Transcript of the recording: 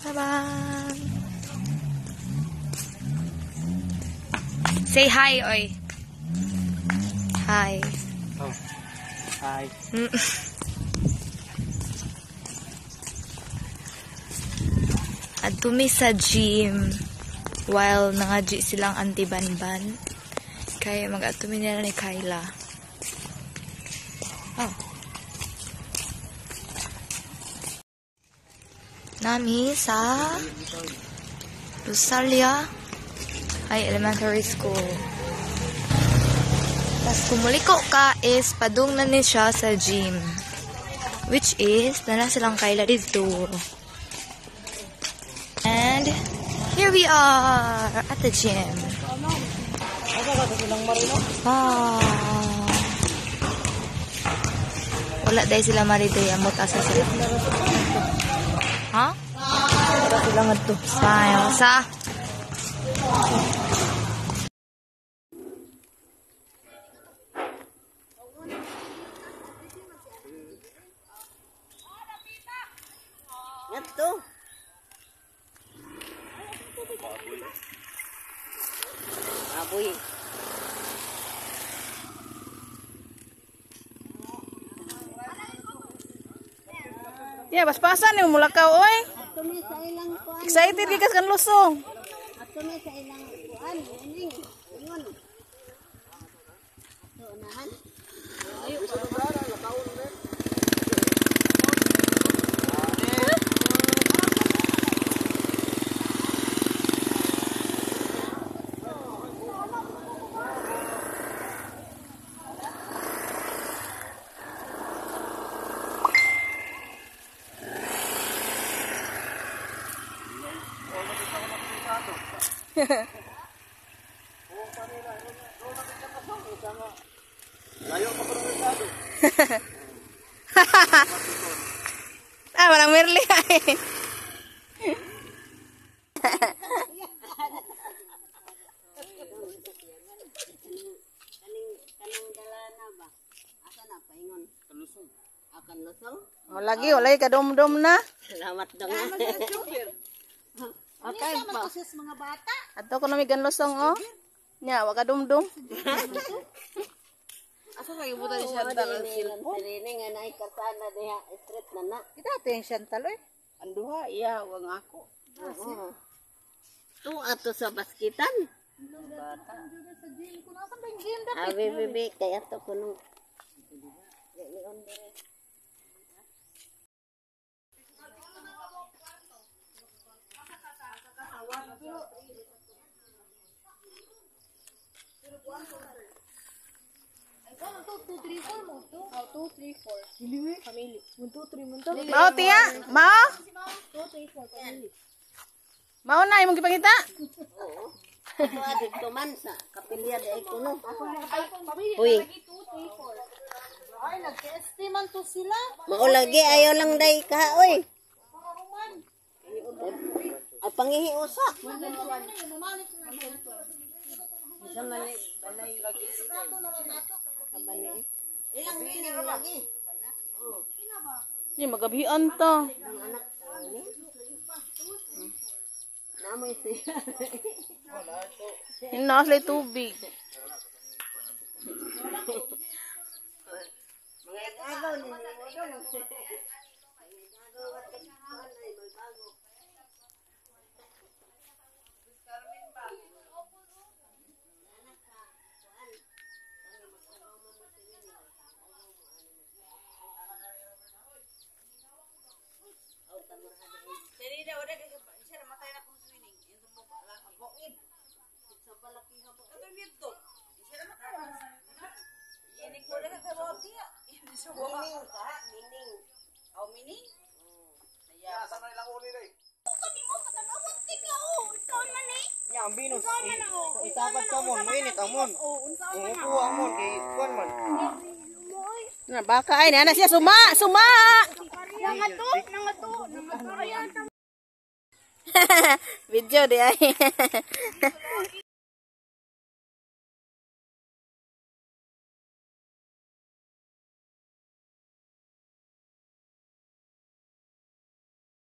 Tabang. Say hi, oy. Hi. Oh. Hi. Adto mi sa gym while nangaji silang anti-banban. Kaya mag-adto mi nila ni Kyla. Oh. Nami sa Rosalia High Elementary School. Tapos kumuliko ka is padung na ni siya sa gym. Which is, nala silang Kyla dito. And here we are at the gym. Ah. Wala dahil sila mariday. Amot asa sila. Ha? Wala sila nga to. Sa? Ito. Aboy. Yeah, paspasan yung mulakaw, oy. Excited gikas kan lusong. Ato na sa ilang kuan, ining. Ingon. Ato unahan. Ayo para lakaw na. Walang Merli ay. Kanang dala na ba? Asa na paingon? Canlusong. Canlusong? Wala ka dom-dom na. Salamat dong. Okay pa. Mga bata. Ato ko na mi Canlusong, oh. Nya, wa ka dom-dom. Asa kay buta si Chantal ang cellphone? Sirene nga naay kasana diha street na na. Kita ato yung Chantal, oy. Anduha iya wang ako. Oo. Tu ato sa basketan. Bata. Abi bibi kay ato kuno. Mao tiya, mao. Mao na imong gipangita. Oo. Ato adik tuman sa kapilya di kuno. Uy. Ay, nag-estiman to sila. Mao lagi ayaw lang dai ka oy. Ay pangihi usa. Isa mali balay lagi. Ilang mining lagi. Oh. Ni magabian ta. Ang anak ni. Namoy siya. Hinaas lay tubig. Mga agaw ni mo do. Jadi udah siya matay na kung swimming. Yung tumbo laki. Bukid. Sa balaki ha po. Ito dito. Siya matay. Ini ko na sa boti. Ini sa boti. Mining. Aw mining. Ya, sana ilang uli dai. Kani mo katanawon tika oh. Unsaon man ni? Ya, ang binos. Itapat ka mo, mainit amon. Oh, unsaon man na. Kuha amon kay kuan man. Lumoy. Na baka ay na siya suma. Nangato. Ayan. Video di ay.